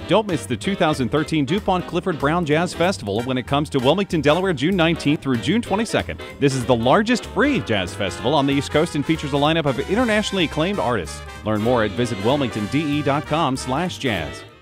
Don't miss the 2013 Dupont Clifford Brown Jazz Festival when it comes to Wilmington, Delaware, June 19th through June 22nd. This is the largest free jazz festival on the East Coast and features a lineup of internationally acclaimed artists. Learn more at visitwilmingtonde.com/jazz.